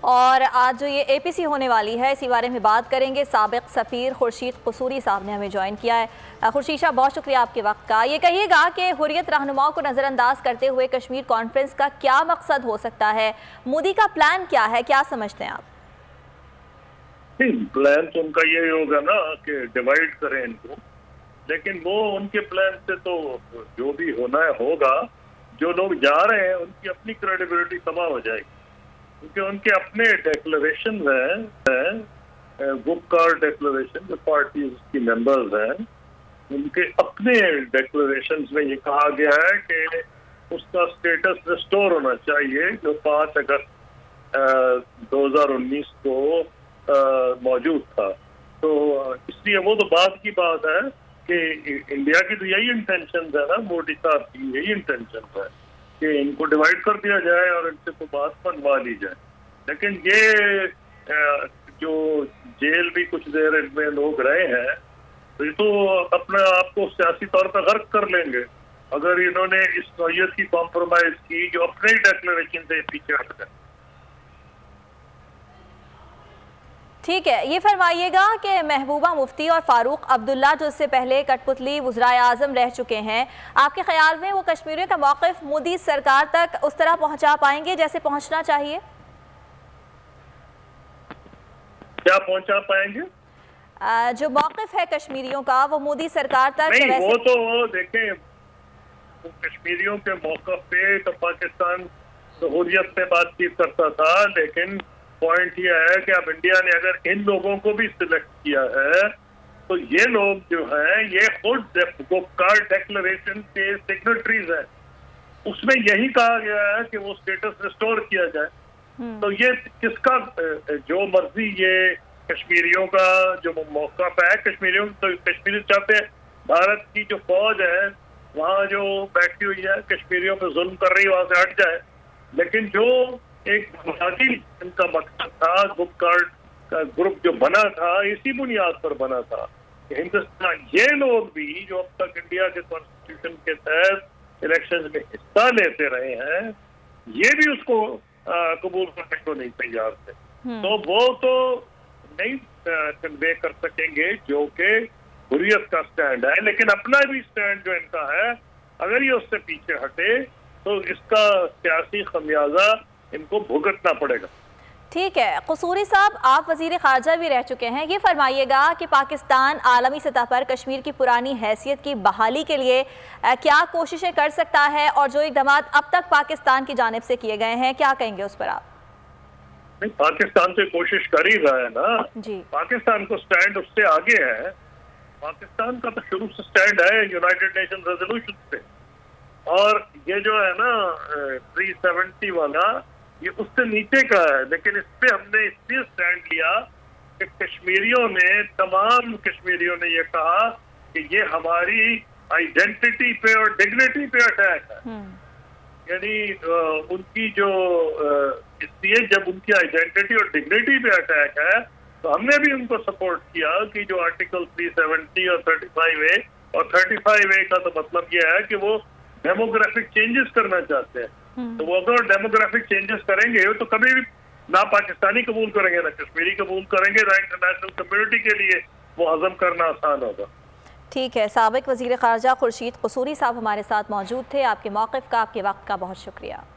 और आज जो ये APC होने वाली है इसी बारे में बात करेंगे। साबिक सफ़ीर खुर्शीद कसूरी साहब ने हमें ज्वाइन किया है। खुर्शीद साहब, बहुत शुक्रिया आपके वक्त का। ये कहिएगा कि हुर्रियत रहनुमाओं को नज़रअंदाज करते हुए कश्मीर कॉन्फ्रेंस का क्या मकसद हो सकता है? मोदी का प्लान क्या है, क्या समझते हैं आप? प्लान तो उनका यही होगा ना कि डिवाइड करें इनको, लेकिन वो उनके प्लान से तो जो भी होना है होगा। जो लोग जा रहे हैं उनकी अपनी क्रेडिबिलिटी तबाह हो जाएगी, क्योंकि उनके अपने डेक्लेरेशन हैं, गुपकार डेक्लेरेशन, जो पार्टी की मेंबर्स हैं, उनके अपने डेक्लेरेशन में ये कहा गया है कि उसका स्टेटस रिस्टोर होना चाहिए जो 5 अगस्त 2019 को मौजूद था। तो इसलिए वो तो बाद की बात है कि इंडिया की तो यही इंटेंशन है ना, मोदी साहब की यही इंटेंशन है कि इनको डिवाइड कर दिया जाए और इनसे तो बात बनवा ली जाए। लेकिन ये जो जेल भी कुछ देर इनमें लोग रहे हैं, तो ये तो अपने आप को सियासी तौर पर गर्क कर लेंगे अगर इन्होंने इस नौयत की कॉम्प्रोमाइज की जो अपने ही डेक्लेरेशन से पीछे हट गए। ठीक है, ये फरमाइएगा कि महबूबा मुफ्ती और फारूक अब्दुल्ला जो इससे पहले कठपुतली वज़राए आज़म रह चुके हैं, आपके ख्याल में वो कश्मीरियों का मौक़िफ़ मोदी सरकार तक उस तरह पहुंचा पाएंगे जैसे पहुंचना चाहिए? क्या पहुंचा पाएंगे? जो मौक़िफ़ है कश्मीरियों का वो मोदी सरकार तक नहीं, वैसे... वो तो देखें, तो कश्मीरियों के मौक़िफ़ पे तो पाकिस्तान हुर्रियत पे बातचीत करता था, लेकिन पॉइंट ये है कि अब इंडिया ने अगर इन लोगों को भी सिलेक्ट किया है तो ये लोग जो हैं ये खुद गुपकार डेक्लेरेशन के सिग्नेटरीज हैं। उसमें यही कहा गया है कि वो स्टेटस रिस्टोर किया जाए। तो ये किसका जो मर्जी, ये कश्मीरियों का जो मौक़िफ़ है, कश्मीरियों तो कश्मीरी चाहते हैं भारत की जो फौज है वहाँ जो बैठी हुई है कश्मीरियों पर जुल्म कर रही है वहाँ से हट जाए। लेकिन जो एक बुनियादी इनका मकसद था, गुपकार का ग्रुप जो बना था इसी बुनियाद पर बना था कि हिंदुस्तान, ये लोग भी जो अब तक इंडिया के कॉन्स्टिट्यूशन के तहत इलेक्शन में हिस्सा लेते रहे हैं, ये भी उसको कबूल करने को नहीं तैयार थे। तो वो तो नहीं कन्वे कर सकेंगे जो कि हुर्रियत का स्टैंड है, लेकिन अपना भी स्टैंड जो इनका है अगर ये उससे पीछे हटे तो इसका सियासी खमियाजा इनको भुगतना पड़ेगा। ठीक है, कसूरी साहब, आप वज़ीर ख़ारजा भी रह चुके हैं। ये फरमाइएगा कि पाकिस्तान आलमी सतह पर कश्मीर की पुरानी हैसियत की बहाली के लिए क्या कोशिशें कर सकता है, और जो इक़दाम अब तक पाकिस्तान की जानिब से किए गए हैं क्या कहेंगे उस पर आप? नहीं, पाकिस्तान से कोशिश कर ही रहा है ना जी। पाकिस्तान को स्टैंड उससे आगे है। पाकिस्तान का तो शुरू से स्टैंड है यूनाइटेड नेशन रेजोल्यूशन पे, और ये जो है ना 370 वाला, ये उससे नीचे का है। लेकिन इस पे हमने इसलिए स्टैंड लिया कि कश्मीरियों ने, तमाम कश्मीरियों ने ये कहा कि ये हमारी आइडेंटिटी पे और डिग्निटी पे अटैक है। यानी उनकी जो इसलिए जब उनकी आइडेंटिटी और डिग्निटी पे अटैक है तो हमने भी उनको सपोर्ट किया कि जो आर्टिकल 370 और 35A, और 35A का तो मतलब ये है कि वो डेमोग्राफिक चेंजेस करना चाहते हैं। तो वो अगर डेमोग्राफिक चेंजेस करेंगे तो कभी भी ना पाकिस्तानी कबूल करेंगे ना कश्मीरी कबूल करेंगे, ना इंटरनेशनल कम्युनिटी के लिए वो हजम करना आसान होगा। ठीक है, साबिक वज़ीर ख़ारजा खुर्शीद कसूरी साहब हमारे साथ मौजूद थे। आपके मौक़िफ़ का, आपके वक्त का बहुत शुक्रिया।